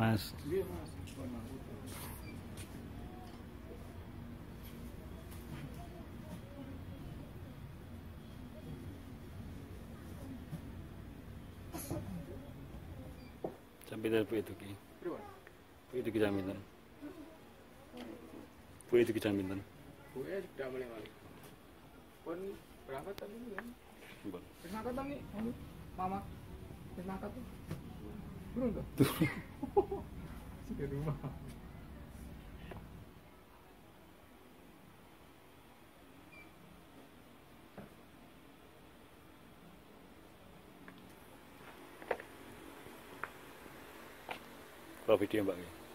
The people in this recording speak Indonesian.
Mas. Iya, Mas. Jaminan Bu itu ki. Berapa? Bu itu ki jaminan. Bu itu ki jaminan. Bu tidak boleh. Pun berangkat tadi kan? Mbon. Wis ngangkat tang nih, Mama. Wis ngangkat tuh. Turun tuh. Sudah rumah. Kalau video Mbak.